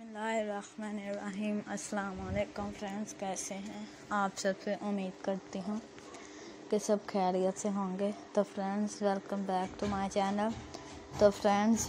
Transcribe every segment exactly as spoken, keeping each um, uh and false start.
बिस्मिल्लाहिर्रहमानिर्रहीम। अस्सलाम वालेकुम फ्रेंड्स, कैसे हैं आप? सबसे उम्मीद करती हूँ कि सब खैरियत से होंगे। तो friends, welcome back to my channel. तो फ्रेंड्स,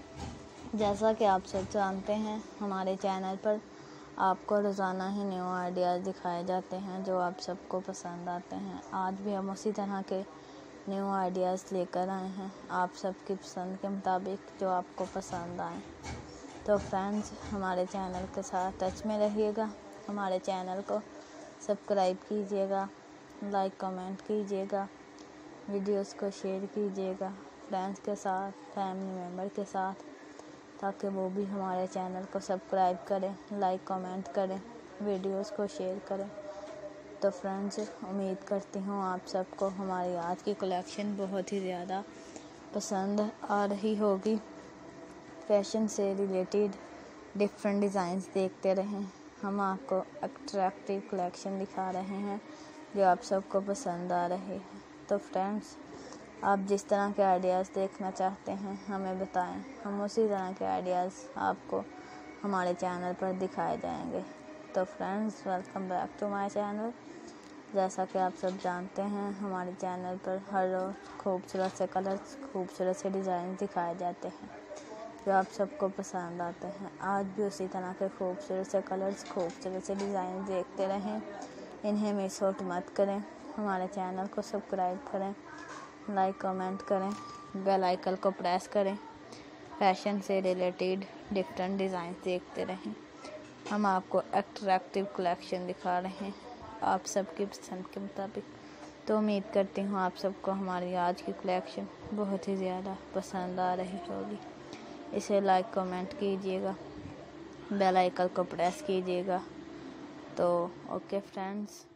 जैसा कि आप सब जानते हैं, हमारे चैनल पर आपको रोज़ाना ही न्यू आइडियाज़ दिखाए जाते हैं जो आप सबको पसंद आते हैं। आज भी हम उसी तरह के न्यू आइडियाज़ लेकर आए हैं आप सबकी पसंद के मुताबिक, जो आपको पसंद आए। तो फ्रेंड्स, हमारे चैनल के साथ टच में रहिएगा, हमारे चैनल को सब्सक्राइब कीजिएगा, लाइक कमेंट कीजिएगा, वीडियोस को शेयर कीजिएगा फ्रेंड्स के साथ, फैमिली मेम्बर के साथ, ताकि वो भी हमारे चैनल को सब्सक्राइब करें, लाइक कमेंट करें, वीडियोस को शेयर करें। तो फ्रेंड्स, उम्मीद करती हूँ आप सबको हमारी आज की कलेक्शन बहुत ही ज़्यादा पसंद आ रही होगी। फैशन से रिलेटेड डिफरेंट डिज़ाइंस देखते रहें। हम आपको अट्रैक्टिव कलेक्शन दिखा रहे हैं जो आप सबको पसंद आ रहे हैं। तो फ्रेंड्स, आप जिस तरह के आइडियाज़ देखना चाहते हैं हमें बताएं, हम उसी तरह के आइडियाज़ आपको हमारे चैनल पर दिखाए जाएंगे। तो friends, welcome back to my channel. जैसा कि आप सब जानते हैं, हमारे चैनल पर हर रोज़ खूबसूरत से कलर्स, खूबसूरत से डिज़ाइन दिखाए जाते हैं जो आप सबको पसंद आते हैं। आज भी उसी तरह के खूबसूरत से कलर्स, खूबसूरत से डिज़ाइन देखते रहें, इन्हें मिस आउट मत करें। हमारे चैनल को सब्सक्राइब करें, लाइक कमेंट करें, बेल आइकन को प्रेस करें। फैशन से रिलेटेड डिफरेंट डिज़ाइन देखते रहें। हम आपको अट्रैक्टिव कलेक्शन दिखा रहे हैं आप सबकी पसंद के मुताबिक। तो उम्मीद करती हूँ आप सबको हमारी आज की कलेक्शन बहुत ही ज़्यादा पसंद आ रही होगी। इसे लाइक कमेंट कीजिएगा, बेल आइकन को प्रेस कीजिएगा। तो ओके फ्रेंड्स।